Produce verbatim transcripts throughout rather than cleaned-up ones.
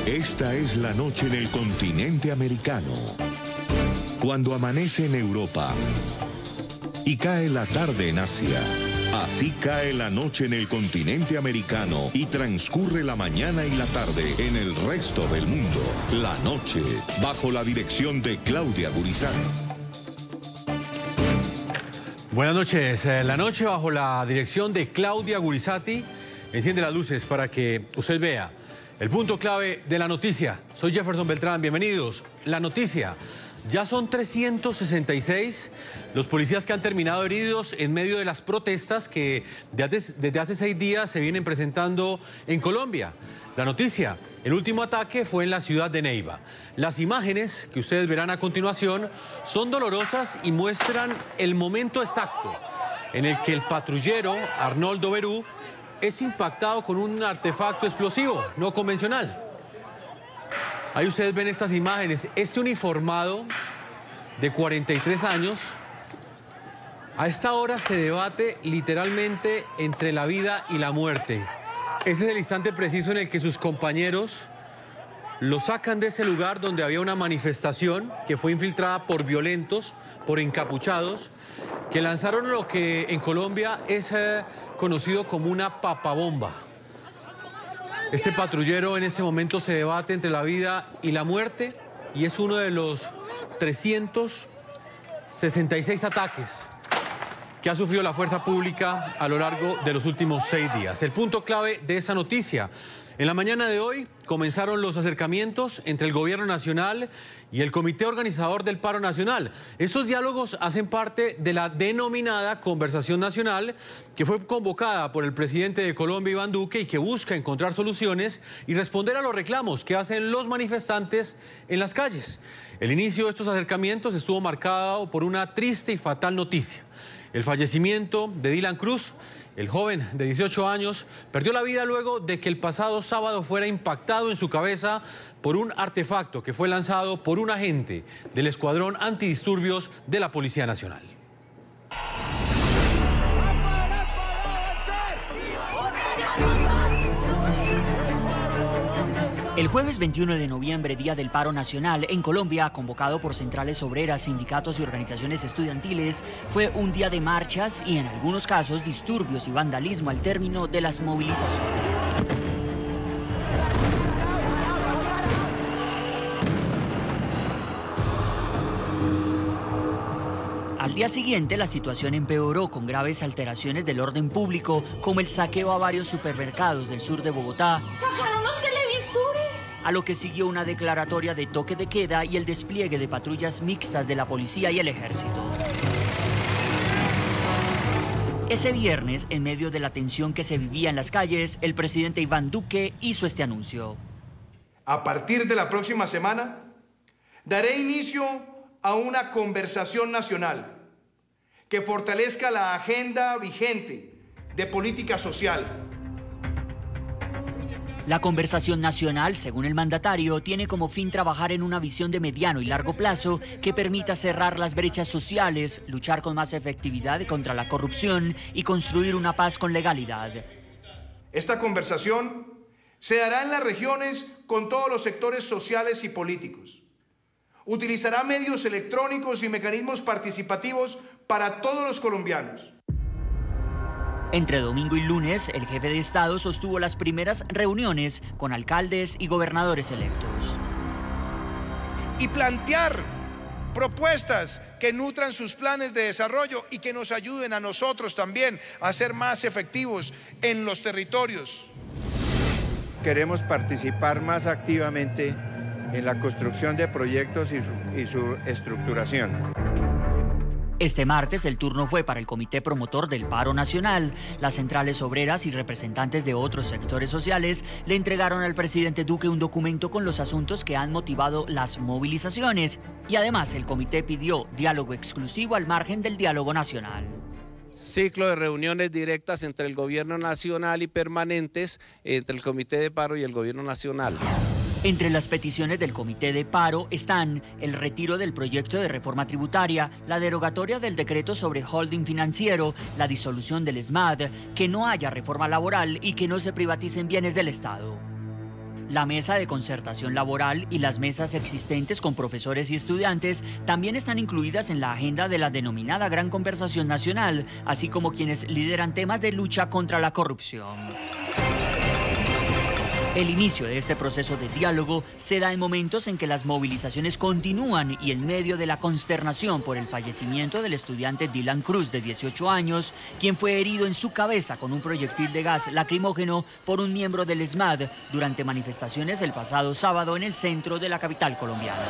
Esta es la noche en el continente americano. Cuando amanece en Europa y cae la tarde en Asia. Así cae la noche en el continente americano y transcurre la mañana y la tarde en el resto del mundo. La noche, bajo la dirección de Claudia Gurizán. Buenas noches. La noche bajo la dirección de Claudia Gurizati. Enciende las luces para que usted vea el punto clave de la noticia. Soy Jefferson Beltrán, bienvenidos. La noticia. Ya son trescientos sesenta y seis los policías que han terminado heridos en medio de las protestas que desde hace seis días se vienen presentando en Colombia. La noticia, el último ataque fue en la ciudad de Neiva. Las imágenes que ustedes verán a continuación son dolorosas y muestran el momento exacto en el que el patrullero Arnoldo Berú es impactado con un artefacto explosivo no convencional. Ahí ustedes ven estas imágenes. Este uniformado de cuarenta y tres años, a esta hora se debate literalmente entre la vida y la muerte. Ese es el instante preciso en el que sus compañeros lo sacan de ese lugar donde había una manifestación que fue infiltrada por violentos, por encapuchados, que lanzaron lo que en Colombia es eh, conocido como una papabomba. Este patrullero en ese momento se debate entre la vida y la muerte y es uno de los trescientos sesenta y seis ataques que ha sufrido la fuerza pública a lo largo de los últimos seis días. El punto clave de esa noticia. En la mañana de hoy comenzaron los acercamientos entre el gobierno nacional y el comité organizador del paro nacional. Esos diálogos hacen parte de la denominada conversación nacional que fue convocada por el presidente de Colombia, Iván Duque, y que busca encontrar soluciones y responder a los reclamos que hacen los manifestantes en las calles. El inicio de estos acercamientos estuvo marcado por una triste y fatal noticia. El fallecimiento de Dylan Cruz. El joven de dieciocho años perdió la vida luego de que el pasado sábado fuera impactado en su cabeza por un artefacto que fue lanzado por un agente del Escuadrón Antidisturbios de la Policía Nacional. El jueves veintiuno de noviembre, Día del Paro Nacional, en Colombia, convocado por centrales obreras, sindicatos y organizaciones estudiantiles, fue un día de marchas y en algunos casos disturbios y vandalismo al término de las movilizaciones. Al día siguiente, la situación empeoró con graves alteraciones del orden público, como el saqueo a varios supermercados del sur de Bogotá, ¡sacaron los televisores!, a lo que siguió una declaratoria de toque de queda y el despliegue de patrullas mixtas de la policía y el ejército. Ese viernes, en medio de la tensión que se vivía en las calles, el presidente Iván Duque hizo este anuncio. A partir de la próxima semana, daré inicio a una conversación nacional que fortalezca la agenda vigente de política social. La conversación nacional, según el mandatario, tiene como fin trabajar en una visión de mediano y largo plazo que permita cerrar las brechas sociales, luchar con más efectividad contra la corrupción y construir una paz con legalidad. Esta conversación se dará en las regiones con todos los sectores sociales y políticos. Utilizará medios electrónicos y mecanismos participativos para todos los colombianos. Entre domingo y lunes, el jefe de Estado sostuvo las primeras reuniones con alcaldes y gobernadores electos. Y plantear propuestas que nutran sus planes de desarrollo y que nos ayuden a nosotros también a ser más efectivos en los territorios. Queremos participar más activamente en la construcción de proyectos y su, y su estructuración. Este martes el turno fue para el Comité Promotor del Paro Nacional. Las centrales obreras y representantes de otros sectores sociales le entregaron al presidente Duque un documento con los asuntos que han motivado las movilizaciones. Y además el comité pidió diálogo exclusivo al margen del diálogo nacional. Ciclo de reuniones directas entre el gobierno nacional y permanentes entre el Comité de Paro y el gobierno nacional. Entre las peticiones del Comité de Paro están el retiro del proyecto de reforma tributaria, la derogatoria del decreto sobre holding financiero, la disolución del ESMAD, que no haya reforma laboral y que no se privaticen bienes del Estado. La mesa de concertación laboral y las mesas existentes con profesores y estudiantes también están incluidas en la agenda de la denominada Gran Conversación Nacional, así como quienes lideran temas de lucha contra la corrupción. El inicio de este proceso de diálogo se da en momentos en que las movilizaciones continúan y en medio de la consternación por el fallecimiento del estudiante Dylan Cruz, de dieciocho años, quien fue herido en su cabeza con un proyectil de gas lacrimógeno por un miembro del ESMAD durante manifestaciones el pasado sábado en el centro de la capital colombiana.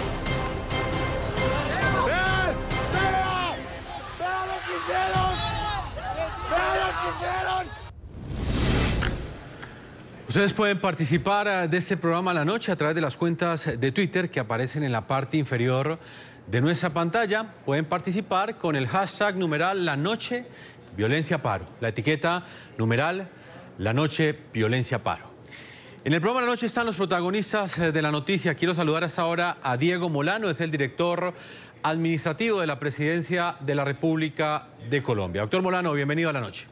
¡Vea! ¡Vea! ¡Vea lo que hicieron! ¡Vea lo que hicieron! Ustedes pueden participar de este programa a la noche a través de las cuentas de Twitter que aparecen en la parte inferior de nuestra pantalla. Pueden participar con el hashtag numeral La Noche Violencia Paro, la etiqueta numeral La Noche Violencia Paro. En el programa de la noche están los protagonistas de la noticia. Quiero saludar hasta ahora a Diego Molano, es el director administrativo de la Presidencia de la República de Colombia. Doctor Molano, bienvenido a la noche.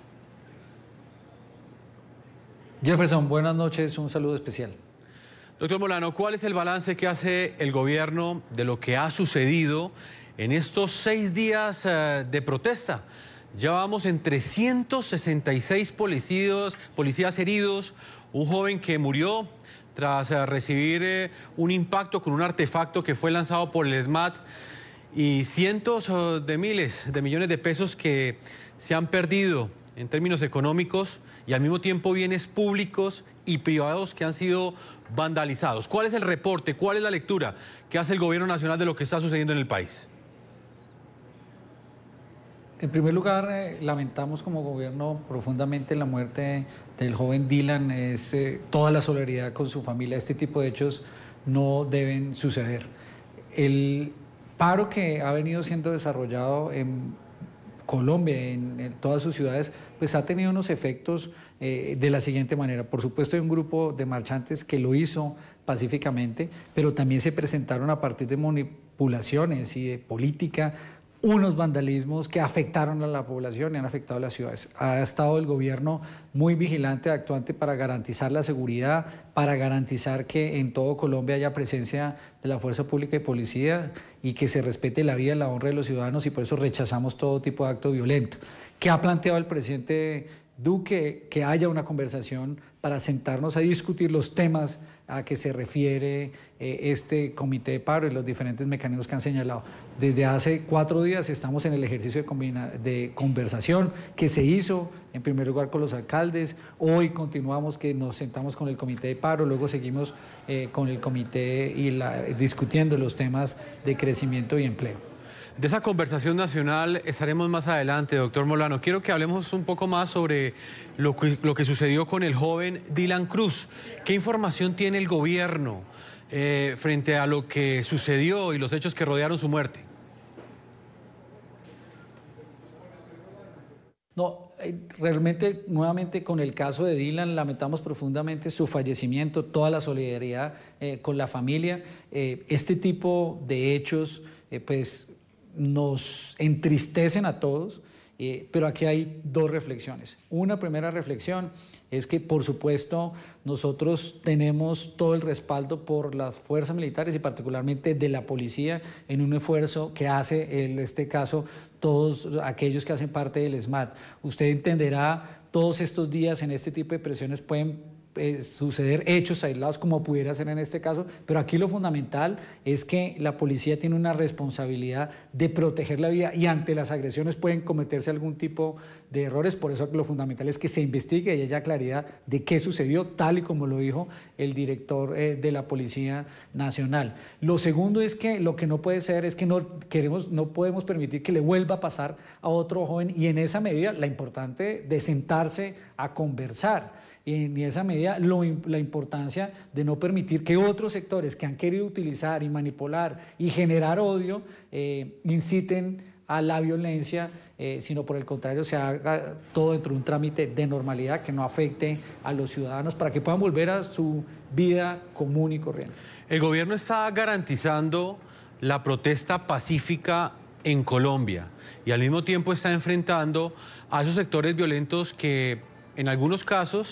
Jefferson, buenas noches, un saludo especial. Doctor Molano, ¿cuál es el balance que hace el gobierno de lo que ha sucedido en estos seis días uh, de protesta? Ya vamos en trescientos sesenta y seis policías, policías heridos, un joven que murió tras uh, recibir uh, un impacto con un artefacto que fue lanzado por el ESMAD y cientos uh, de miles de millones de pesos que se han perdido en términos económicos y al mismo tiempo bienes públicos y privados que han sido vandalizados. ¿Cuál es el reporte, cuál es la lectura que hace el gobierno nacional de lo que está sucediendo en el país? En primer lugar, eh, lamentamos como gobierno profundamente la muerte del joven Dylan. Es, eh, toda la solidaridad con su familia. Este tipo de hechos no deben suceder. El paro que ha venido siendo desarrollado en Colombia, en, en todas sus ciudades, pues ha tenido unos efectos eh, de la siguiente manera. Por supuesto, hay un grupo de marchantes que lo hizo pacíficamente, pero también se presentaron a partir de manipulaciones y de política unos vandalismos que afectaron a la población y han afectado a las ciudades. Ha estado el gobierno muy vigilante, actuante para garantizar la seguridad, para garantizar que en todo Colombia haya presencia de la fuerza pública y policía y que se respete la vida y la honra de los ciudadanos, y por eso rechazamos todo tipo de acto violento. ¿Qué ha planteado el presidente Duque? Que haya una conversación para sentarnos a discutir los temas a que se refiere eh, este comité de paro y los diferentes mecanismos que han señalado. Desde hace cuatro días estamos en el ejercicio de, combina, de conversación que se hizo en primer lugar con los alcaldes. Hoy continuamos que nos sentamos con el comité de paro, luego seguimos eh, con el comité y la, discutiendo los temas de crecimiento y empleo. De esa conversación nacional estaremos más adelante, doctor Molano. Quiero que hablemos un poco más sobre lo que, lo que sucedió con el joven Dylan Cruz. ¿Qué información tiene el gobierno eh, frente a lo que sucedió y los hechos que rodearon su muerte? No, realmente, nuevamente con el caso de Dylan, lamentamos profundamente su fallecimiento, toda la solidaridad eh, con la familia. Eh, este tipo de hechos, eh, pues, nos entristecen a todos, eh, pero aquí hay dos reflexiones. Una primera reflexión es que, por supuesto, nosotros tenemos todo el respaldo por las fuerzas militares y particularmente de la policía en un esfuerzo que hace, en este caso, todos aquellos que hacen parte del ESMAD. Usted entenderá, todos estos días en este tipo de presiones pueden Eh, suceder hechos aislados como pudiera ser en este caso, pero aquí lo fundamental es que la policía tiene una responsabilidad de proteger la vida y ante las agresiones pueden cometerse algún tipo de errores. Por eso lo fundamental es que se investigue y haya claridad de qué sucedió, tal y como lo dijo el director eh, de la Policía Nacional. Lo segundo es que lo que no puede ser es que no queremos, no podemos permitir que le vuelva a pasar a otro joven, y en esa medida la importante de sentarse a conversar. Y en esa medida lo, la importancia de no permitir que otros sectores que han querido utilizar y manipular y generar odio eh, inciten a la violencia, eh, sino por el contrario se haga todo dentro de un trámite de normalidad que no afecte a los ciudadanos para que puedan volver a su vida común y corriente. El gobierno está garantizando la protesta pacífica en Colombia y al mismo tiempo está enfrentando a esos sectores violentos que en algunos casos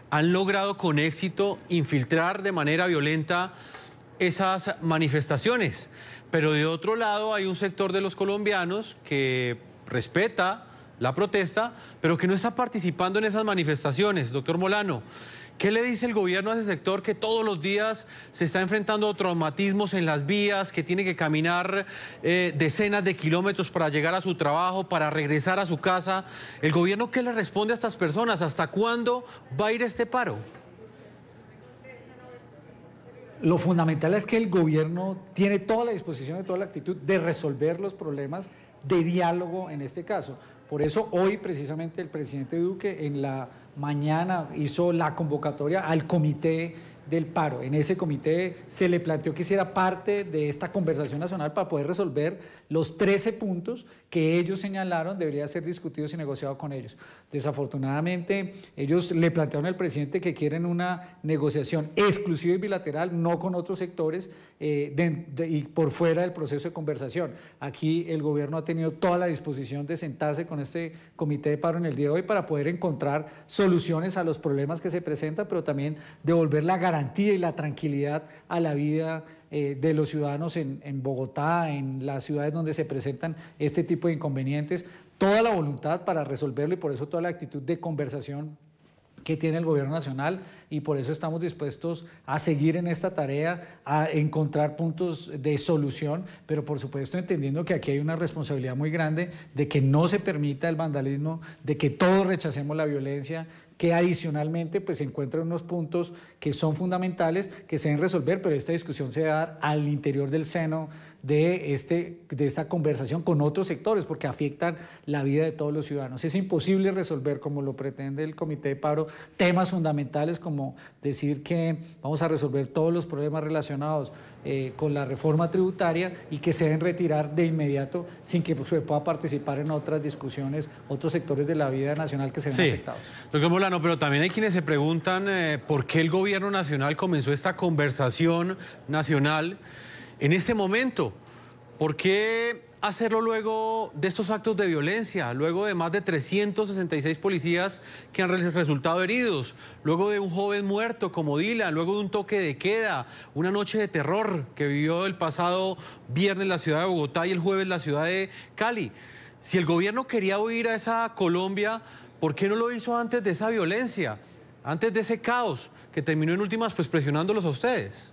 han logrado con éxito infiltrar de manera violenta esas manifestaciones. Pero de otro lado hay un sector de los colombianos que respeta la protesta, pero que no está participando en esas manifestaciones. Doctor Molano, ¿qué le dice el gobierno a ese sector que todos los días se está enfrentando a traumatismos en las vías, que tiene que caminar eh, decenas de kilómetros para llegar a su trabajo, para regresar a su casa? ¿El gobierno qué le responde a estas personas? ¿Hasta cuándo va a ir este paro? Lo fundamental es que el gobierno tiene toda la disposición y toda la actitud de resolver los problemas de diálogo en este caso. Por eso hoy precisamente el presidente Duque en la mañana hizo la convocatoria al comité del paro. En ese comité se le planteó que hiciera parte de esta conversación nacional para poder resolver los trece puntos que ellos señalaron debería ser discutidos y negociado con ellos. Desafortunadamente, ellos le plantearon al presidente que quieren una negociación exclusiva y bilateral, no con otros sectores eh, de, de, y por fuera del proceso de conversación. Aquí el gobierno ha tenido toda la disposición de sentarse con este comité de paro en el día de hoy para poder encontrar soluciones a los problemas que se presentan, pero también devolver la garantía y la tranquilidad a la vida Eh, de los ciudadanos en, en Bogotá, en las ciudades donde se presentan este tipo de inconvenientes, toda la voluntad para resolverlo y por eso toda la actitud de conversación que tiene el gobierno nacional y por eso estamos dispuestos a seguir en esta tarea, a encontrar puntos de solución, pero por supuesto entendiendo que aquí hay una responsabilidad muy grande de que no se permita el vandalismo, de que todos rechacemos la violencia, que adicionalmente pues se encuentran unos puntos que son fundamentales, que se deben resolver, pero esta discusión se va a dar al interior del seno de, este, de esta conversación con otros sectores, porque afectan la vida de todos los ciudadanos. Es imposible resolver, como lo pretende el Comité de Paro, temas fundamentales como decir que vamos a resolver todos los problemas relacionados Eh, con la reforma tributaria y que se deben retirar de inmediato sin que se pueda participar en otras discusiones, otros sectores de la vida nacional que se ven sí, afectados. Doctor Molano, pero también hay quienes se preguntan eh, por qué el gobierno nacional comenzó esta conversación nacional en este momento. ¿Por qué hacerlo luego de estos actos de violencia, luego de más de trescientos sesenta y seis policías que han resultado heridos, luego de un joven muerto como Dylan, luego de un toque de queda, una noche de terror que vivió el pasado viernes la ciudad de Bogotá y el jueves la ciudad de Cali? Si el gobierno quería huir a esa Colombia, ¿por qué no lo hizo antes de esa violencia, antes de ese caos que terminó en últimas pues presionándolos a ustedes?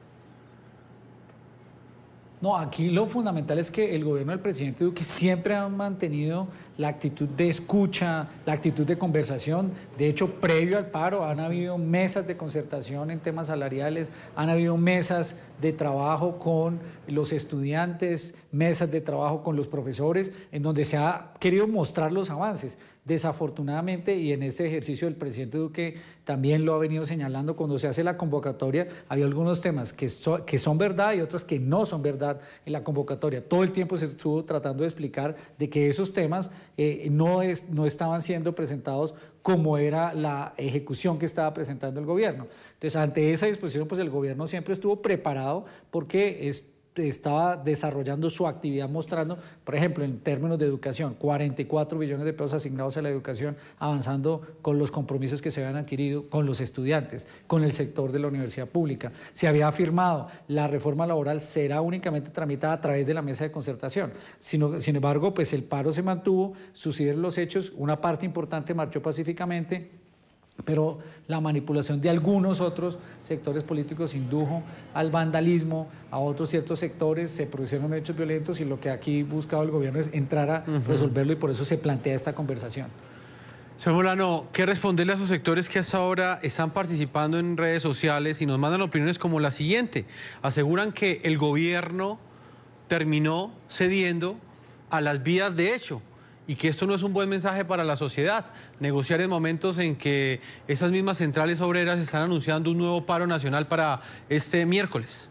No, aquí lo fundamental es que el gobierno del presidente Duque siempre ha mantenido la actitud de escucha, la actitud de conversación. De hecho, previo al paro han habido mesas de concertación en temas salariales, han habido mesas de trabajo con los estudiantes, mesas de trabajo con los profesores, en donde se ha querido mostrar los avances. Desafortunadamente, y en este ejercicio el presidente Duque también lo ha venido señalando, cuando se hace la convocatoria, hay algunos temas que, so, que son verdad y otros que no son verdad en la convocatoria. Todo el tiempo se estuvo tratando de explicar de que esos temas eh, no, es, no estaban siendo presentados como era la ejecución que estaba presentando el gobierno. Entonces, ante esa disposición, pues el gobierno siempre estuvo preparado porque es, estaba desarrollando su actividad mostrando, por ejemplo, en términos de educación, cuarenta y cuatro billones de pesos asignados a la educación, avanzando con los compromisos que se habían adquirido con los estudiantes, con el sector de la universidad pública. Se había afirmado, la reforma laboral será únicamente tramitada a través de la mesa de concertación. Sin, sin embargo, pues el paro se mantuvo, sucedieron los hechos, una parte importante marchó pacíficamente, pero la manipulación de algunos otros sectores políticos indujo al vandalismo, a otros ciertos sectores, se produjeron hechos violentos y lo que aquí buscaba el gobierno es entrar a uh-huh. resolverlo y por eso se plantea esta conversación. Señor Molano, ¿qué responderle a esos sectores que hasta ahora están participando en redes sociales y nos mandan opiniones como la siguiente? Aseguran que el gobierno terminó cediendo a las vías de hecho y que esto no es un buen mensaje para la sociedad, negociar en momentos en que esas mismas centrales obreras están anunciando un nuevo paro nacional para este miércoles.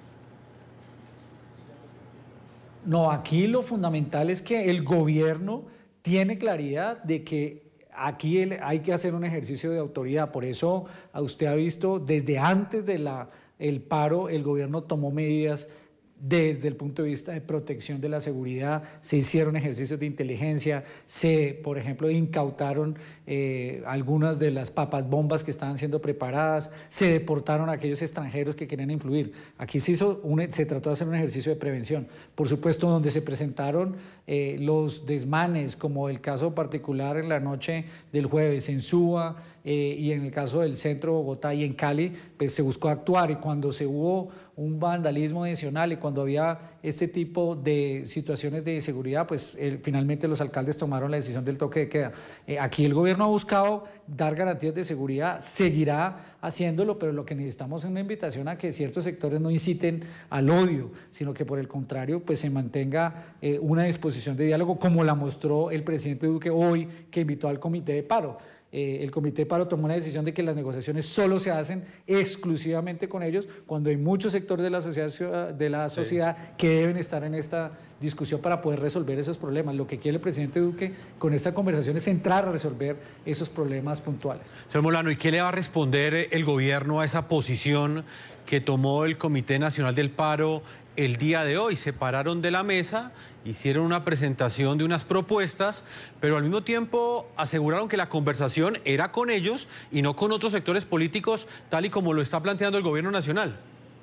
No, aquí lo fundamental es que el gobierno tiene claridad de que aquí hay que hacer un ejercicio de autoridad. Por eso usted ha visto desde antes de la, el paro, el gobierno tomó medidas desde el punto de vista de protección de la seguridad, se hicieron ejercicios de inteligencia, se, por ejemplo, incautaron eh, algunas de las papas bombas que estaban siendo preparadas, se deportaron a aquellos extranjeros que querían influir. Aquí se, hizo un, se trató de hacer un ejercicio de prevención. Por supuesto, donde se presentaron eh, los desmanes, como el caso particular en la noche del jueves en Suba, eh, y en el caso del centro de Bogotá y en Cali, pues se buscó actuar, y cuando se hubo un vandalismo adicional y cuando había este tipo de situaciones de inseguridad, pues eh, finalmente los alcaldes tomaron la decisión del toque de queda. Eh, aquí el gobierno ha buscado dar garantías de seguridad, seguirá haciéndolo, pero lo que necesitamos es una invitación a que ciertos sectores no inciten al odio, sino que por el contrario pues se mantenga eh, una disposición de diálogo, como la mostró el presidente Duque hoy, que invitó al comité de paro. Eh, el comité de paro tomó una decisión de que las negociaciones solo se hacen exclusivamente con ellos, cuando hay muchos sectores de la sociedad, de la sociedad sí. que deben estar en esta discusión para poder resolver esos problemas. Lo que quiere el presidente Duque con esta conversación es entrar a resolver esos problemas puntuales. Señor Molano, ¿y qué le va a responder el gobierno a esa posición que tomó el Comité Nacional del Paro el día de hoy? Se pararon de la mesa, hicieron una presentación de unas propuestas, pero al mismo tiempo aseguraron que la conversación era con ellos y no con otros sectores políticos, tal y como lo está planteando el gobierno nacional.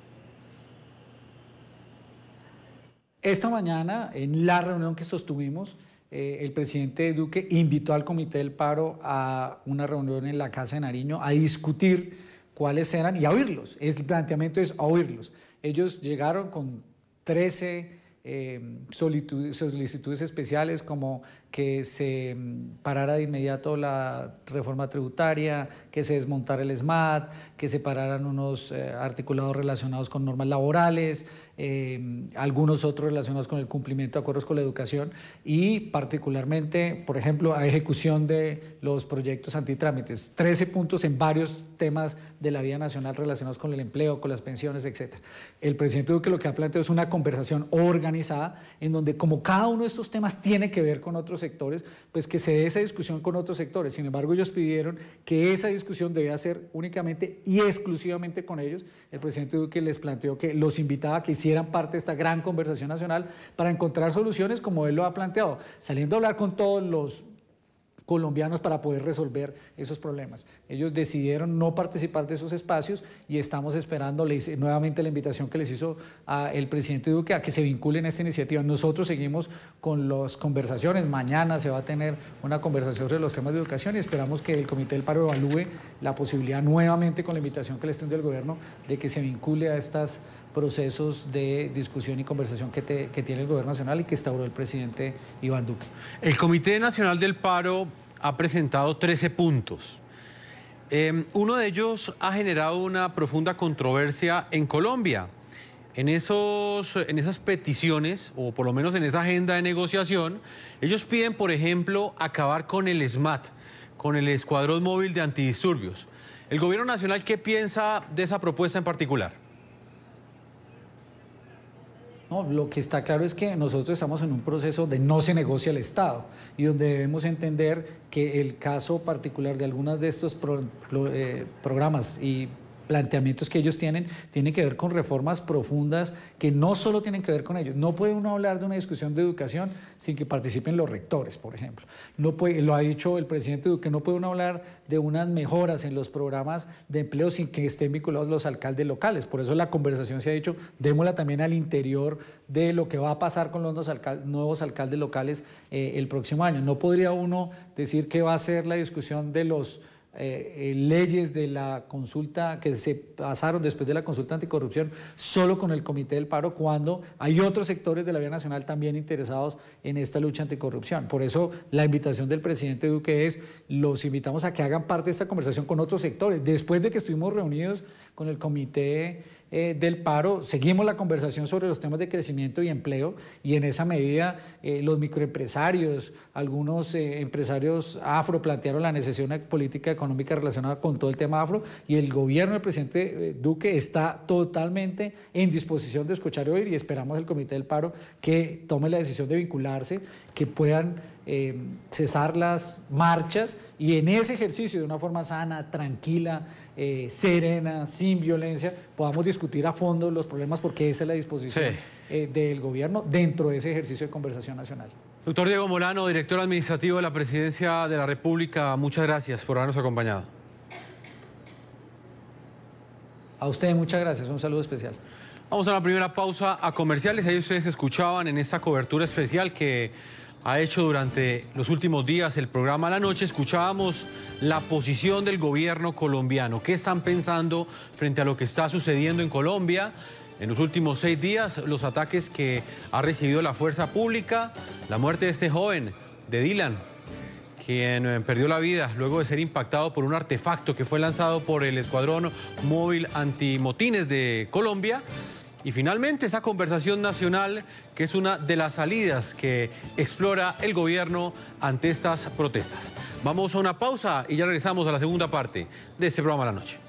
Esta mañana, en la reunión que sostuvimos, eh, el presidente Duque invitó al Comité del Paro a una reunión en la Casa de Nariño a discutir cuáles eran y a oírlos. El planteamiento es a oírlos. Ellos llegaron con trece eh, solicitudes, solicitudes especiales, como que se parara de inmediato la reforma tributaria, que se desmontara el SMAT, que se pararan unos eh, articulados relacionados con normas laborales, eh, algunos otros relacionados con el cumplimiento de acuerdos con la educación y particularmente, por ejemplo, a ejecución de los proyectos antitrámites. trece puntos en varios temas de la vida nacional relacionados con el empleo, con las pensiones, etcétera. El presidente Duque lo que ha planteado es una conversación organizada en donde, como cada uno de estos temas tiene que ver con otros sectores, pues que se dé esa discusión con otros sectores. Sin embargo, ellos pidieron que esa discusión debía ser únicamente y exclusivamente con ellos. El presidente Duque les planteó que los invitaba a que hicieran parte de esta gran conversación nacional para encontrar soluciones como él lo ha planteado, saliendo a hablar con todos los colombianos para poder resolver esos problemas. Ellos decidieron no participar de esos espacios y estamos esperando les, nuevamente la invitación que les hizo a el presidente Duque a que se vinculen a esta iniciativa. Nosotros seguimos con las conversaciones. Mañana se va a tener una conversación sobre los temas de educación y esperamos que el Comité del Paro evalúe la posibilidad nuevamente, con la invitación que le extendió el gobierno, de que se vincule a estos procesos de discusión y conversación que, te, que tiene el gobierno nacional y que instauró el presidente Iván Duque. El Comité Nacional del Paro ha presentado trece puntos. Eh, uno de ellos ha generado una profunda controversia en Colombia. En, esos, en esas peticiones, o por lo menos en esa agenda de negociación, ellos piden, por ejemplo, acabar con el SMAT, con el Escuadrón Móvil de Antidisturbios. ¿El gobierno nacional qué piensa de esa propuesta en particular? No, lo que está claro es que nosotros estamos en un proceso de no se negocia el Estado y donde debemos entender que el caso particular de algunos de estos pro, pro, eh, programas y planteamientos que ellos tienen, tienen que ver con reformas profundas que no solo tienen que ver con ellos. No puede uno hablar de una discusión de educación sin que participen los rectores, por ejemplo. No puede, lo ha dicho el presidente Duque, no puede uno hablar de unas mejoras en los programas de empleo sin que estén vinculados los alcaldes locales. Por eso la conversación se ha dicho, démosla también al interior de lo que va a pasar con los alcaldes, nuevos alcaldes locales eh, el próximo año. No podría uno decir que va a ser la discusión de los Eh, eh, leyes de la consulta que se pasaron después de la consulta anticorrupción solo con el Comité del Paro, cuando hay otros sectores de la vida nacional también interesados en esta lucha anticorrupción. Por eso la invitación del presidente Duque es, los invitamos a que hagan parte de esta conversación con otros sectores. Después de que estuvimos reunidos con el Comité eh, del Paro, seguimos la conversación sobre los temas de crecimiento y empleo, y en esa medida eh, los microempresarios, algunos eh, empresarios afro plantearon la necesidad de una política económica relacionada con todo el tema afro, y el gobierno del presidente eh, Duque está totalmente en disposición de escuchar y oír, y esperamos el Comité del Paro que tome la decisión de vincularse, que puedan eh, cesar las marchas y en ese ejercicio de una forma sana, tranquila, eh, serena, sin violencia, podamos discutir a fondo los problemas, porque esa es la disposición sí. eh, del gobierno dentro de ese ejercicio de conversación nacional. Doctor Diego Molano, director administrativo de la Presidencia de la República, muchas gracias por habernos acompañado. A usted muchas gracias, un saludo especial. Vamos a la primera pausa a comerciales. Ahí ustedes escuchaban en esta cobertura especial que ha hecho durante los últimos días el programa La Noche, escuchábamos la posición del gobierno colombiano. ¿Qué están pensando frente a lo que está sucediendo en Colombia? En los últimos seis días, los ataques que ha recibido la fuerza pública, la muerte de este joven, de Dylan, quien perdió la vida luego de ser impactado por un artefacto que fue lanzado por el Escuadrón Móvil Antimotines de Colombia. Y finalmente esa conversación nacional, que es una de las salidas que explora el gobierno ante estas protestas. Vamos a una pausa y ya regresamos a la segunda parte de este programa La Noche.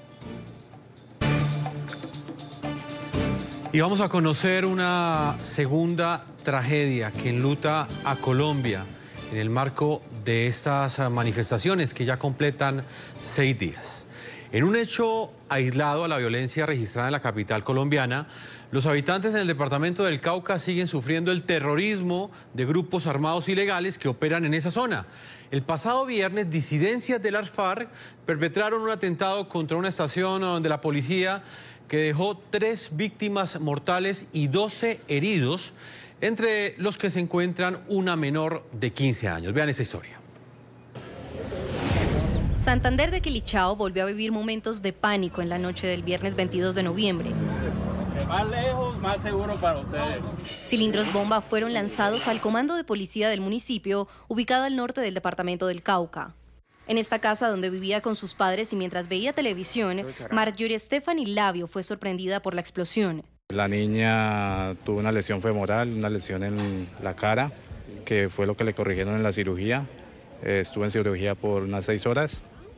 Y vamos a conocer una segunda tragedia que enluta a Colombia en el marco de estas manifestaciones que ya completan seis días. En un hecho aislado a la violencia registrada en la capital colombiana, los habitantes del departamento del Cauca siguen sufriendo el terrorismo de grupos armados ilegales que operan en esa zona. El pasado viernes, disidencias de las FARC perpetraron un atentado contra una estación de la policía que dejó tres víctimas mortales y doce heridos, entre los que se encuentran una menor de quince años. Vean esa historia. Santander de Quilichao volvió a vivir momentos de pánico en la noche del viernes veintidós de noviembre. Más lejos, más seguro para ustedes. Cilindros bomba fueron lanzados al comando de policía del municipio, ubicado al norte del departamento del Cauca. En esta casa donde vivía con sus padres y mientras veía televisión, Marjorie Stephanie Labio fue sorprendida por la explosión. La niña tuvo una lesión femoral, una lesión en la cara, que fue lo que le corrigieron en la cirugía. Eh, estuvo en cirugía por unas seis horas.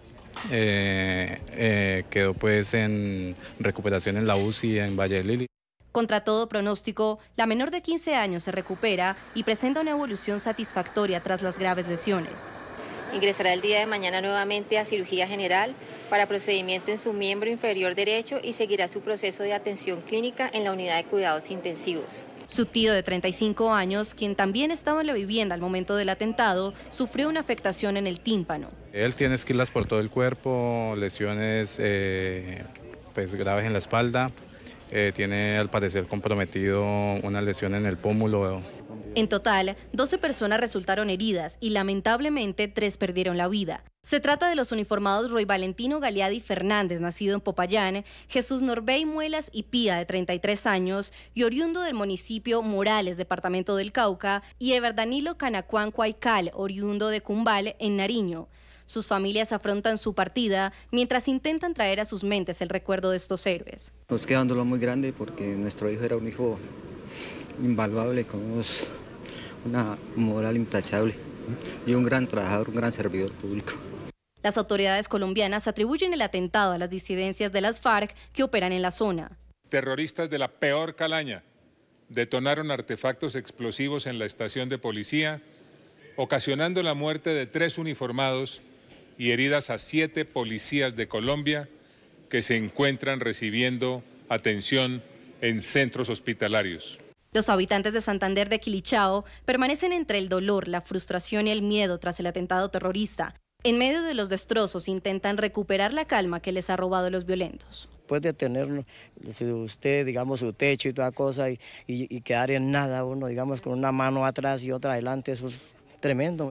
Eh, eh, quedó pues en recuperación en la U C I en Valle del Lili. Contra todo pronóstico, la menor de quince años se recupera y presenta una evolución satisfactoria tras las graves lesiones. Ingresará el día de mañana nuevamente a cirugía general para procedimiento en su miembro inferior derecho y seguirá su proceso de atención clínica en la unidad de cuidados intensivos. Su tío de treinta y cinco años, quien también estaba en la vivienda al momento del atentado, sufrió una afectación en el tímpano. Él tiene esquilas por todo el cuerpo, lesiones eh, pues, graves en la espalda, eh, tiene al parecer comprometido una lesión en el pómulo. En total, doce personas resultaron heridas y lamentablemente tres perdieron la vida. Se trata de los uniformados Roy Valentino Galeadi Fernández, nacido en Popayán, Jesús Norbey Muelas y Pía, de treinta y tres años, y oriundo del municipio Morales, departamento del Cauca, y Ever Danilo Canacuán Cuaycal, oriundo de Cumbal, en Nariño. Sus familias afrontan su partida mientras intentan traer a sus mentes el recuerdo de estos héroes. Nos queda un dolor muy grande porque nuestro hijo era un hijo invaluable, con unos, una moral intachable y un gran trabajador, un gran servidor público. Las autoridades colombianas atribuyen el atentado a las disidencias de las FARC que operan en la zona. Terroristas de la peor calaña detonaron artefactos explosivos en la estación de policía, ocasionando la muerte de tres uniformados y heridas a siete policías de Colombia que se encuentran recibiendo atención en centros hospitalarios. Los habitantes de Santander de Quilichao permanecen entre el dolor, la frustración y el miedo tras el atentado terrorista. En medio de los destrozos intentan recuperar la calma que les ha robado los violentos. Después de tener usted, digamos, su techo y toda cosa y, y, y quedar en nada uno, digamos, con una mano atrás y otra adelante, eso es tremendo.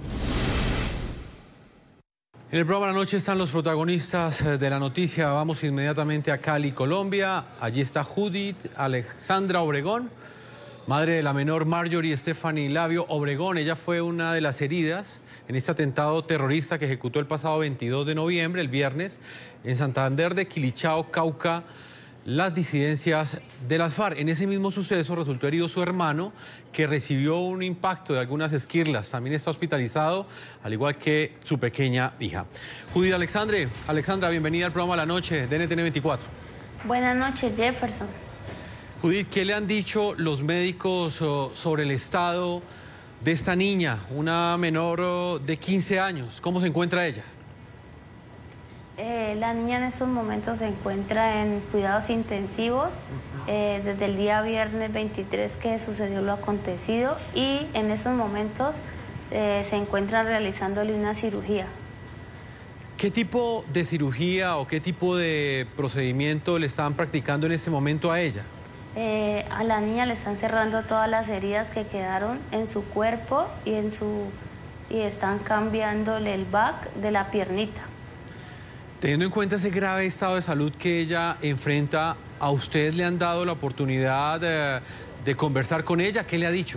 En el programa de la noche están los protagonistas de la noticia. Vamos inmediatamente a Cali, Colombia. Allí está Judith Alexandra Obregón, madre de la menor Marjorie Stephanie Labio Obregón. Ella fue una de las heridas en este atentado terrorista que ejecutó el pasado veintidós de noviembre, el viernes, en Santander de Quilichao, Cauca, las disidencias de las FARC. En ese mismo suceso resultó herido su hermano, que recibió un impacto de algunas esquirlas. También está hospitalizado, al igual que su pequeña hija. Judith Alexandre, Alexandra, bienvenida al programa La Noche de N T N veinticuatro. Buenas noches, Jefferson. Judith, ¿qué le han dicho los médicos oh, sobre el estado de esta niña, una menor oh, de quince años? ¿Cómo se encuentra ella? Eh, la niña en estos momentos se encuentra en cuidados intensivos eh, desde el día viernes veintitrés que sucedió lo acontecido y en estos momentos eh, se encuentra realizándole una cirugía. ¿Qué tipo de cirugía o qué tipo de procedimiento le estaban practicando en ese momento a ella? Eh, a la niña le están cerrando todas las heridas que quedaron en su cuerpo y, en su, y están cambiándole el back de la piernita. Teniendo en cuenta ese grave estado de salud que ella enfrenta, ¿a usted le han dado la oportunidad de, de conversar con ella? ¿Qué le ha dicho?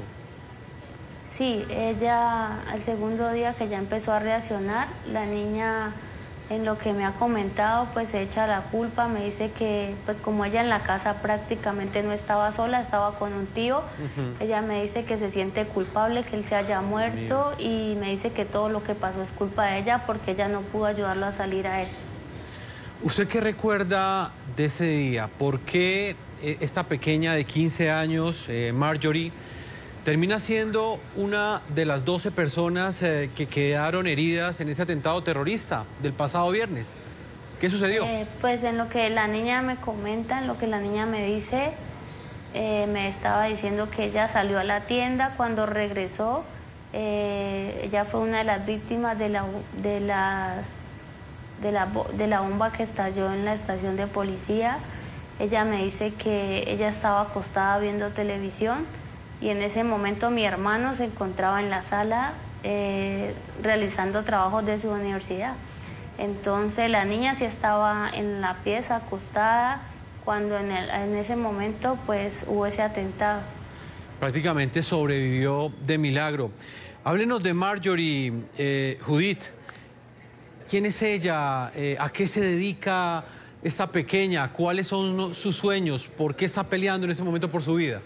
Sí, ella, al segundo día que ya empezó a reaccionar, la niña, en lo que me ha comentado, pues se echa la culpa, me dice que, pues como ella en la casa prácticamente no estaba sola, estaba con un tío, uh-huh. Ella me dice que se siente culpable, que él se haya muerto y me dice que todo lo que pasó es culpa de ella porque ella no pudo ayudarlo a salir a él. ¿Usted qué recuerda de ese día? ¿Por qué esta pequeña de quince años, eh, Marjorie, termina siendo una de las doce personas eh, que quedaron heridas en ese atentado terrorista del pasado viernes? ¿Qué sucedió? Eh, pues en lo que la niña me comenta, en lo que la niña me dice, eh, me estaba diciendo que ella salió a la tienda, cuando regresó, eh, ella fue una de las víctimas de la... De la De la, de la bomba que estalló en la estación de policía. Ella me dice que ella estaba acostada viendo televisión y en ese momento mi hermano se encontraba en la sala eh, realizando trabajos de su universidad. Entonces la niña sí estaba en la pieza acostada cuando en, el, en ese momento pues hubo ese atentado. Prácticamente sobrevivió de milagro. Háblenos de Marjorie, eh, Judith. ¿Quién es ella? Eh, ¿A qué se dedica esta pequeña? ¿Cuáles son sus sueños? ¿Por qué está peleando en ese momento por su vida?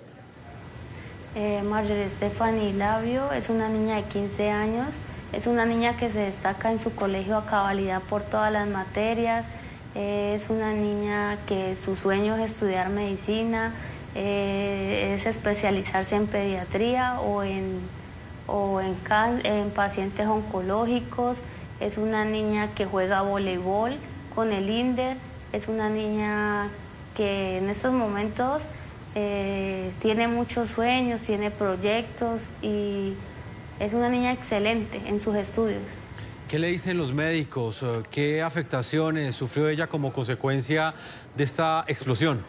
Eh, Marjorie Stephanie Labio es una niña de quince años. Es una niña que se destaca en su colegio a cabalidad por todas las materias. Eh, es una niña que su sueño es estudiar medicina, eh, es especializarse en pediatría o en, o en, can, en pacientes oncológicos. Es una niña que juega voleibol con el INDER, es una niña que en estos momentos eh, tiene muchos sueños, tiene proyectos y es una niña excelente en sus estudios. ¿Qué le dicen los médicos? ¿Qué afectaciones sufrió ella como consecuencia de esta explosión?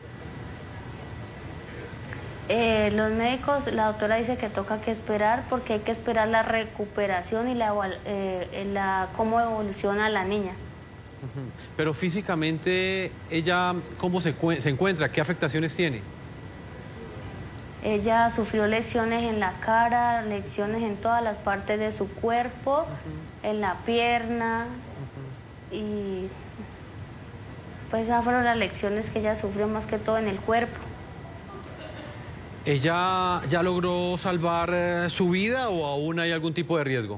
Eh, los médicos, la doctora dice que toca que esperar porque hay que esperar la recuperación y la, eh, la cómo evoluciona la niña. Pero físicamente, ¿ella cómo se, se encuentra? ¿Qué afectaciones tiene? Ella sufrió lesiones en la cara, lesiones en todas las partes de su cuerpo, uh-huh. En la pierna, uh-huh. Y pues esas fueron las lesiones que ella sufrió más que todo en el cuerpo. ¿Ella ya logró salvar eh, su vida o aún hay algún tipo de riesgo?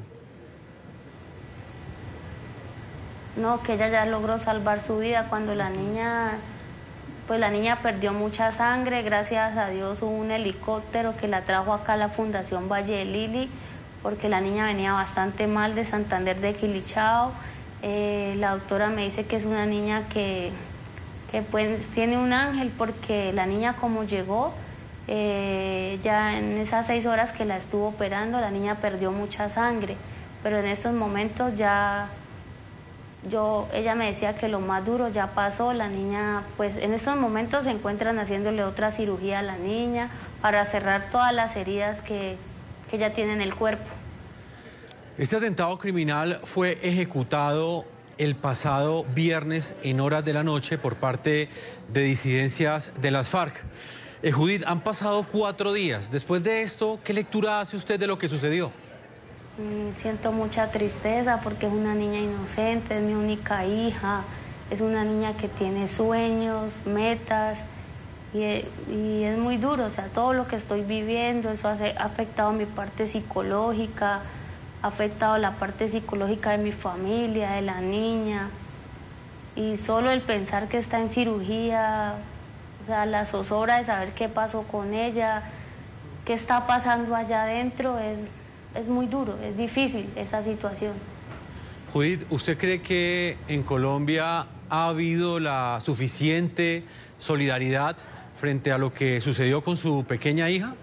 No, que ella ya logró salvar su vida cuando la niña, pues la niña perdió mucha sangre, gracias a Dios hubo un helicóptero que la trajo acá a la Fundación Valle de Lili, porque la niña venía bastante mal de Santander de Quilichao. Eh, la doctora me dice que es una niña que, que pues tiene un ángel porque la niña como llegó, Eh, ya en esas seis horas que la estuvo operando, la niña perdió mucha sangre, pero en estos momentos ya, yo, ella me decía que lo más duro ya pasó, la niña, pues en estos momentos se encuentran haciéndole otra cirugía a la niña para cerrar todas las heridas que, que ella tiene en el cuerpo. Este atentado criminal fue ejecutado el pasado viernes en horas de la noche por parte de disidencias de las FARC. Eh, Judith, han pasado cuatro días. Después de esto, ¿qué lectura hace usted de lo que sucedió? Mm, siento mucha tristeza porque es una niña inocente, es mi única hija, es una niña que tiene sueños, metas y, y es muy duro, o sea, todo lo que estoy viviendo, eso ha afectado mi parte psicológica, ha afectado la parte psicológica de mi familia, de la niña y solo el pensar que está en cirugía. O sea, la zozobra de saber qué pasó con ella, qué está pasando allá adentro, es, es muy duro, es difícil esa situación. Judith, ¿usted cree que en Colombia ha habido la suficiente solidaridad frente a lo que sucedió con su pequeña hija?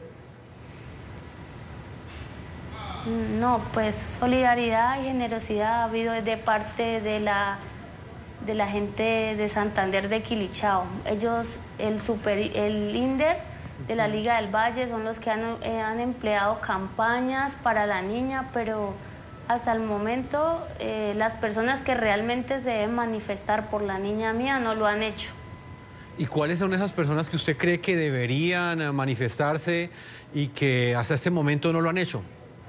No, pues solidaridad y generosidad ha habido de parte de la, de la gente de Santander de Quilichao. Ellos, el, super, el INDER de la Liga del Valle son los que han, eh, han empleado campañas para la niña, pero hasta el momento eh, las personas que realmente se deben manifestar por la niña mía no lo han hecho. ¿Y cuáles son esas personas que usted cree que deberían manifestarse y que hasta este momento no lo han hecho?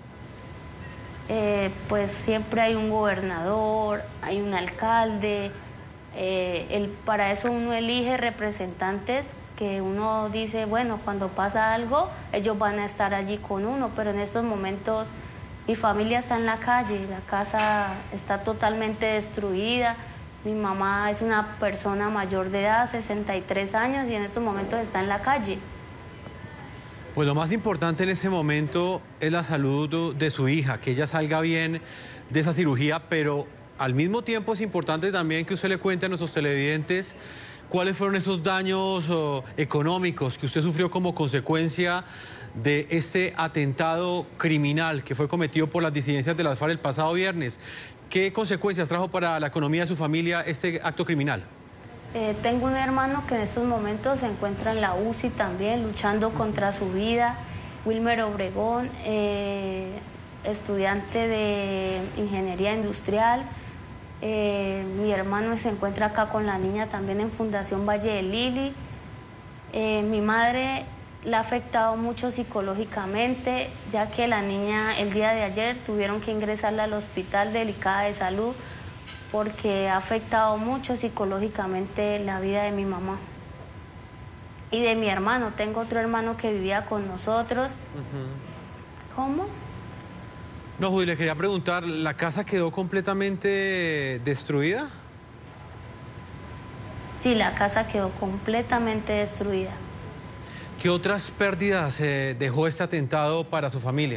Eh, pues siempre hay un gobernador, hay un alcalde, eh, el, para eso uno elige representantes que uno dice, bueno, cuando pasa algo, ellos van a estar allí con uno, pero en estos momentos mi familia está en la calle, la casa está totalmente destruida, mi mamá es una persona mayor de edad, sesenta y tres años, y en estos momentos está en la calle. Pues lo más importante en ese momento es la salud de su hija, que ella salga bien de esa cirugía, pero al mismo tiempo es importante también que usted le cuente a nuestros televidentes cuáles fueron esos daños oh, económicos que usted sufrió como consecuencia de este atentado criminal que fue cometido por las disidencias de las FARC el pasado viernes. ¿Qué consecuencias trajo para la economía de su familia este acto criminal? Eh, tengo un hermano que en estos momentos se encuentra en la U C I también, luchando contra su vida. Wilmer Obregón, eh, estudiante de Ingeniería Industrial. Eh, mi hermano se encuentra acá con la niña también en Fundación Valle de Lili. Eh, mi madre la ha afectado mucho psicológicamente, ya que la niña el día de ayer tuvieron que ingresarla al hospital delicada de salud porque ha afectado mucho psicológicamente la vida de mi mamá. Y de mi hermano, tengo otro hermano que vivía con nosotros. Uh-huh. ¿Cómo? No, Judy, le quería preguntar, ¿la casa quedó completamente destruida? Sí, la casa quedó completamente destruida. ¿Qué otras pérdidas eh, dejó este atentado para su familia?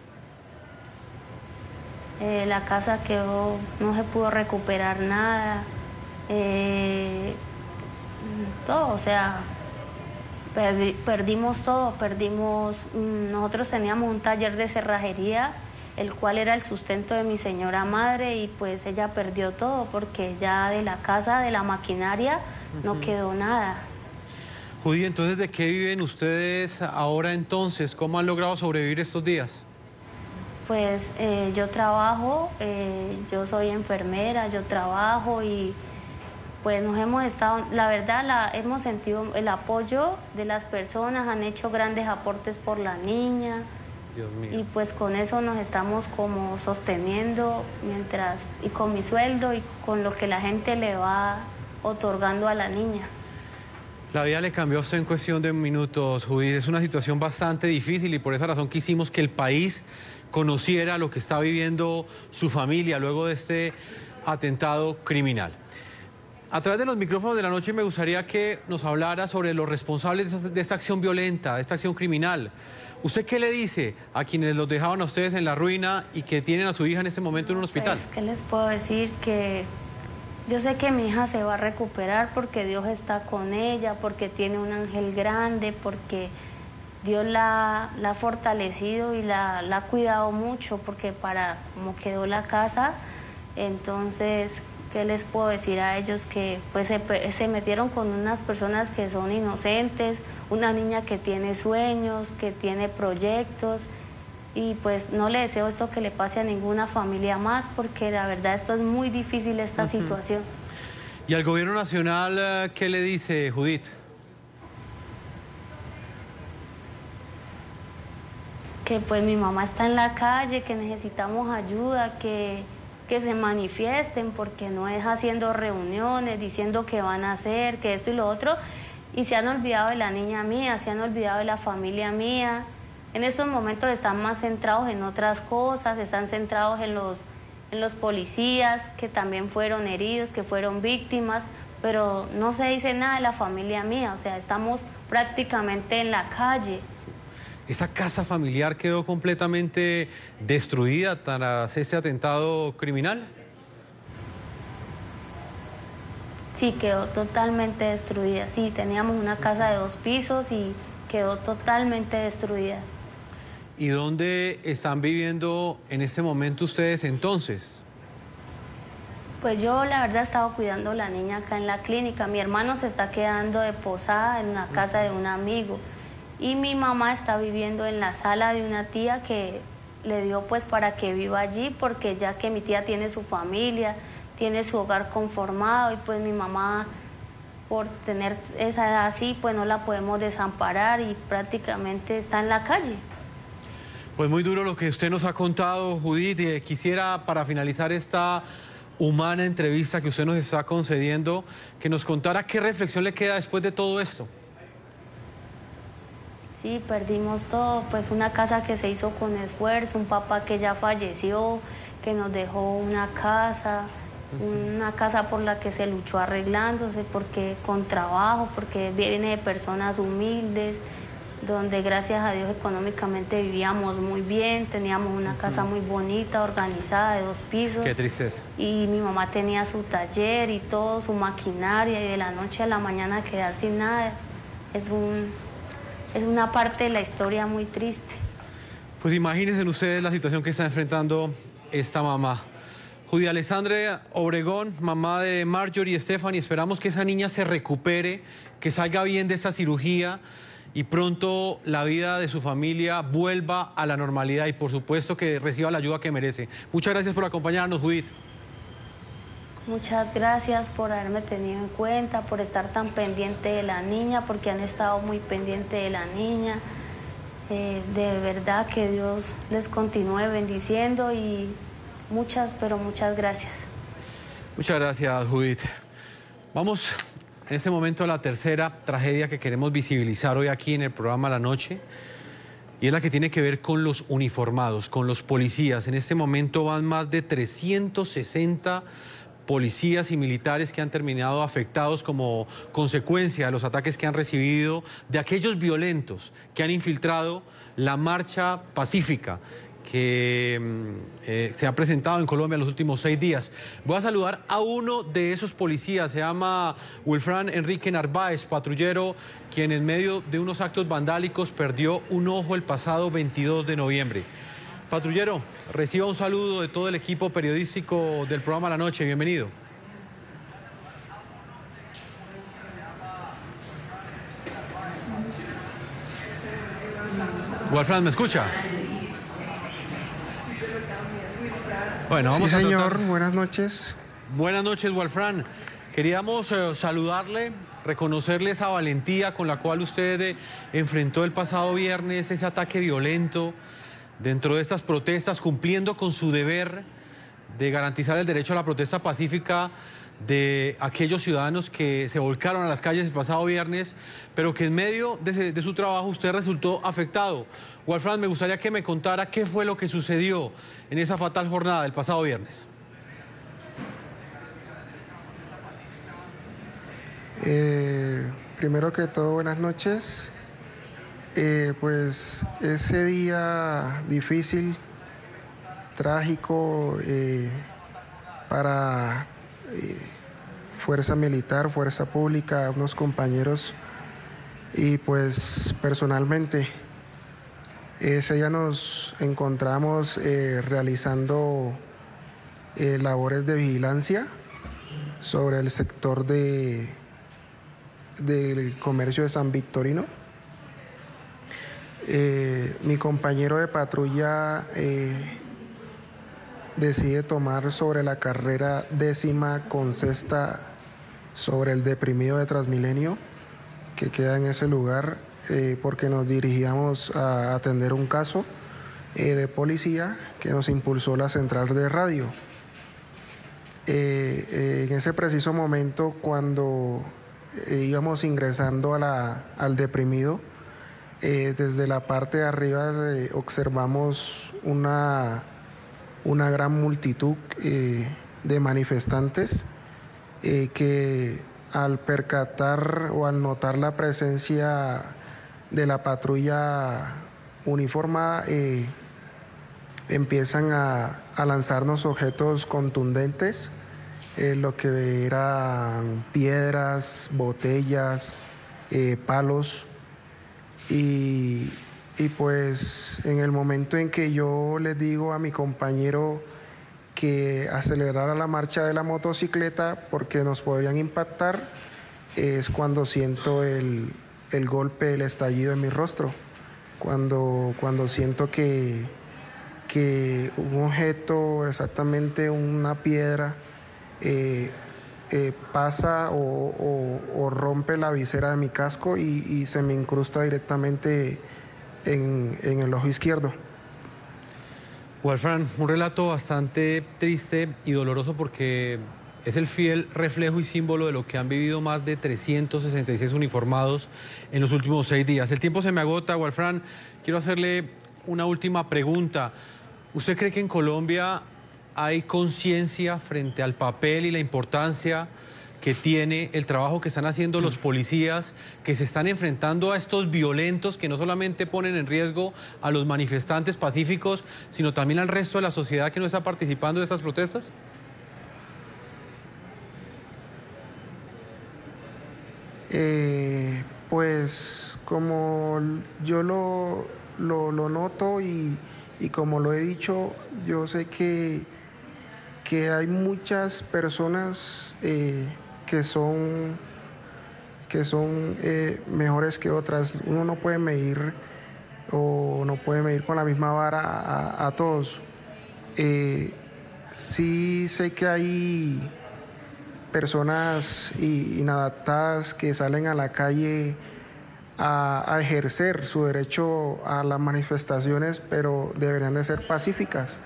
Eh, la casa quedó, no se pudo recuperar nada, eh, todo, o sea, perdi, perdimos todo, perdimos, mm, nosotros teníamos un taller de cerrajería, el cual era el sustento de mi señora madre, y pues ella perdió todo porque ya de la casa, de la maquinaria, uh-huh. no quedó nada. Judy, entonces, ¿de qué viven ustedes ahora entonces? ¿Cómo han logrado sobrevivir estos días? Pues eh, yo trabajo, eh, yo soy enfermera, yo trabajo y pues nos hemos estado, la verdad la, hemos sentido el apoyo de las personas, han hecho grandes aportes por la niña. Dios mío. Y pues con eso nos estamos como sosteniendo mientras, y con mi sueldo y con lo que la gente le va otorgando a la niña. La vida le cambió a usted en cuestión de minutos, Judith. Es una situación bastante difícil y por esa razón quisimos que el país conociera lo que está viviendo su familia luego de este atentado criminal. A través de los micrófonos de la noche me gustaría que nos hablara sobre los responsables de esta, de esta acción violenta, de esta acción criminal. ¿Usted qué le dice a quienes los dejaban a ustedes en la ruina y que tienen a su hija en este momento en un hospital? Pues, ¿qué les puedo decir? Que yo sé que mi hija se va a recuperar porque Dios está con ella, porque tiene un ángel grande, porque Dios la, la ha fortalecido y la, la ha cuidado mucho, porque para como quedó la casa, entonces, ¿qué les puedo decir a ellos? Que pues se, se metieron con unas personas que son inocentes, una niña que tiene sueños, que tiene proyectos, y pues no le deseo esto que le pase a ninguna familia más, porque la verdad esto es muy difícil, esta uh-huh. situación. ¿Y al gobierno nacional qué le dice, Judith? Que pues mi mamá está en la calle, que necesitamos ayuda, que, que se manifiesten, porque no es haciendo reuniones, diciendo que van a hacer, que esto y lo otro, y se han olvidado de la niña mía, se han olvidado de la familia mía. En estos momentos están más centrados en otras cosas, están centrados en los, en los policías que también fueron heridos, que fueron víctimas, pero no se dice nada de la familia mía, o sea, estamos prácticamente en la calle. ¿Esa casa familiar quedó completamente destruida tras ese atentado criminal? Sí, quedó totalmente destruida. Sí, teníamos una casa de dos pisos y quedó totalmente destruida. ¿Y dónde están viviendo en este momento ustedes entonces? Pues yo la verdad he estado cuidando a la niña acá en la clínica. Mi hermano se está quedando de posada en una casa de un amigo. Y mi mamá está viviendo en la sala de una tía que le dio pues para que viva allí, porque ya que mi tía tiene su familia, tiene su hogar conformado, y pues mi mamá, por tener esa edad así, pues no la podemos desamparar y prácticamente está en la calle. Pues muy duro lo que usted nos ha contado, Judith. Y quisiera, para finalizar esta humana entrevista que usted nos está concediendo, que nos contara qué reflexión le queda después de todo esto. Sí, perdimos todo, pues una casa que se hizo con esfuerzo, un papá que ya falleció, que nos dejó una casa, una casa por la que se luchó arreglándose, porque con trabajo, porque viene de personas humildes, donde gracias a Dios económicamente vivíamos muy bien, teníamos una uh-huh. casa muy bonita, organizada, de dos pisos. Qué tristeza. Y mi mamá tenía su taller y todo, su maquinaria, y de la noche a la mañana quedar sin nada, es, un, es una parte de la historia muy triste. Pues imagínense ustedes la situación que está enfrentando esta mamá. Judith Alessandra Obregón, mamá de Marjorie y Stephanie, esperamos que esa niña se recupere, que salga bien de esa cirugía y pronto la vida de su familia vuelva a la normalidad y por supuesto que reciba la ayuda que merece. Muchas gracias por acompañarnos, Judith. Muchas gracias por haberme tenido en cuenta, por estar tan pendiente de la niña, porque han estado muy pendiente de la niña. Eh, de verdad que Dios les continúe bendiciendo y muchas, pero muchas gracias. Muchas gracias, Judith. Vamos en este momento a la tercera tragedia que queremos visibilizar hoy aquí en el programa La Noche, y es la que tiene que ver con los uniformados, con los policías. En este momento van más de trescientos sesenta policías y militares que han terminado afectados como consecuencia de los ataques que han recibido de aquellos violentos que han infiltrado la marcha pacífica que eh, se ha presentado en Colombia en los últimos seis días. Voy a saludar a uno de esos policías, se llama Wilfran Enrique Narváez, patrullero, quien en medio de unos actos vandálicos perdió un ojo el pasado veintidós de noviembre. Patrullero, reciba un saludo de todo el equipo periodístico del programa La Noche, bienvenido. Wilfran, ¿me escucha? Bueno, vamos sí, señor. a tratar... Buenas noches. Buenas noches, Wilfran. Queríamos eh, saludarle, reconocerle esa valentía con la cual usted eh, enfrentó el pasado viernes ese ataque violento dentro de estas protestas, cumpliendo con su deber de garantizar el derecho a la protesta pacífica de aquellos ciudadanos que se volcaron a las calles el pasado viernes, pero que en medio de, de su trabajo usted resultó afectado. Wilfran, me gustaría que me contara qué fue lo que sucedió en esa fatal jornada del pasado viernes. Eh, primero que todo, buenas noches. Eh, pues ese día difícil, trágico eh, para eh, Fuerza Militar, Fuerza Pública, unos compañeros y pues personalmente ese día nos encontramos eh, realizando eh, labores de vigilancia sobre el sector de, del comercio de San Victorino. Eh, mi compañero de patrulla eh, decide tomar sobre la carrera décima con sexta sobre el deprimido de Transmilenio que queda en ese lugar eh, porque nos dirigíamos a atender un caso eh, de policía que nos impulsó la central de radio. Eh, eh, en ese preciso momento, cuando eh, íbamos ingresando a la, al deprimido, Eh, desde la parte de arriba eh, observamos una, una gran multitud eh, de manifestantes eh, que al percatar o al notar la presencia de la patrulla uniformada eh, empiezan a, a lanzarnos objetos contundentes eh, lo que eran piedras, botellas, eh, palos. Y, y pues en el momento en que yo le digo a mi compañero que acelerara la marcha de la motocicleta porque nos podrían impactar, es cuando siento el, el golpe, el estallido en mi rostro, cuando, cuando siento que, que un objeto, exactamente una piedra, eh, eh, pasa o, o, o rompe la visera de mi casco y, y se me incrusta directamente en, en el ojo izquierdo. Walfran, un relato bastante triste y doloroso porque es el fiel reflejo y símbolo de lo que han vivido más de trescientos sesenta y seis uniformados en los últimos seis días. El tiempo se me agota, Walfran. Quiero hacerle una última pregunta. ¿Usted cree que en Colombia hay conciencia frente al papel y la importancia que tiene el trabajo que están haciendo los policías, que se están enfrentando a estos violentos que no solamente ponen en riesgo a los manifestantes pacíficos, sino también al resto de la sociedad que no está participando de estas protestas? Eh, pues como yo lo, lo, lo noto y, y como lo he dicho, yo sé que, que hay muchas personas eh, que son, que son eh, mejores que otras. Uno no puede medir o no puede medir con la misma vara a, a todos. Eh, sí sé que hay personas inadaptadas que salen a la calle a, a ejercer su derecho a las manifestaciones, pero deberían de ser pacíficas.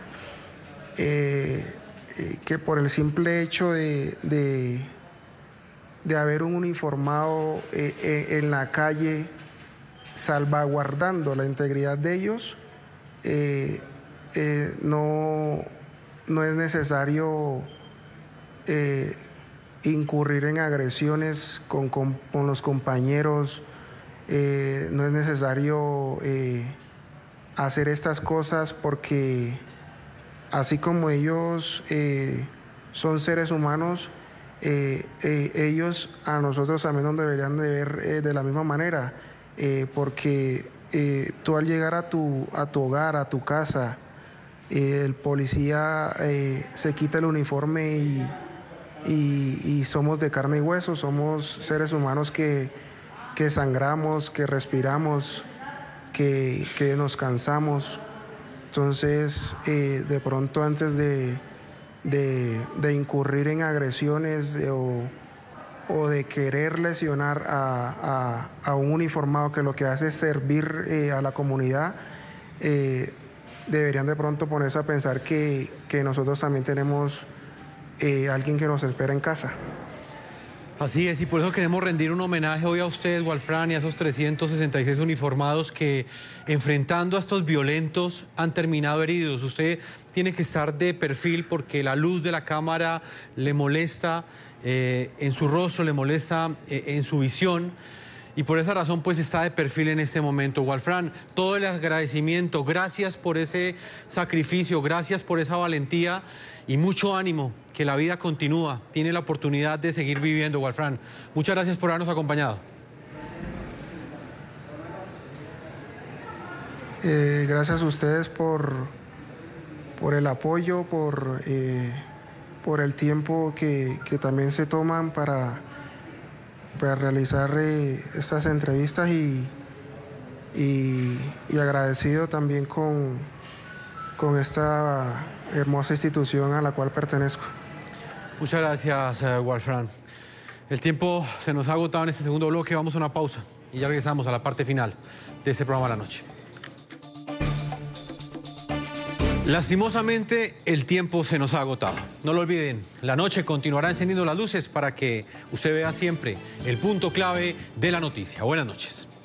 Eh, eh, que por el simple hecho de, de, de haber un uniformado eh, eh, en la calle salvaguardando la integridad de ellos, eh, eh, no, no es necesario eh, incurrir en agresiones con, con, con los compañeros, eh, no es necesario eh, hacer estas cosas porque así como ellos eh, son seres humanos, eh, eh, ellos a nosotros también nos deberían de ver eh, de la misma manera, eh, porque eh, tú al llegar a tu, a tu hogar, a tu casa, eh, el policía eh, se quita el uniforme y Y, y somos de carne y hueso, somos seres humanos que, que sangramos, que respiramos, que, que nos cansamos. Entonces, eh, de pronto antes de, de, de incurrir en agresiones de, o, o de querer lesionar a, a, a un uniformado que lo que hace es servir eh, a la comunidad, eh, deberían de pronto ponerse a pensar que, que nosotros también tenemos Eh, alguien que nos espera en casa. Así es, y por eso queremos rendir un homenaje hoy a ustedes, Walfran, y a esos trescientos sesenta y seis uniformados que, enfrentando a estos violentos, han terminado heridos. Usted tiene que estar de perfil porque la luz de la cámara le molesta eh, en su rostro, le molesta eh, en su visión. Y por esa razón, pues, está de perfil en este momento. Walfran, todo el agradecimiento, gracias por ese sacrificio, gracias por esa valentía y mucho ánimo, que la vida continúa, tiene la oportunidad de seguir viviendo, Walfran. Muchas gracias por habernos acompañado. Eh, gracias a ustedes por, por el apoyo, por, eh, por el tiempo que, que también se toman para... para realizar eh, estas entrevistas y, y, y agradecido también con, con esta hermosa institución a la cual pertenezco. Muchas gracias, uh, Walfran. El tiempo se nos ha agotado en este segundo bloque, vamos a una pausa y ya regresamos a la parte final de este programa de la noche. Lastimosamente, el tiempo se nos ha agotado. No lo olviden, la noche continuará encendiendo las luces para que usted vea siempre el punto clave de la noticia. Buenas noches.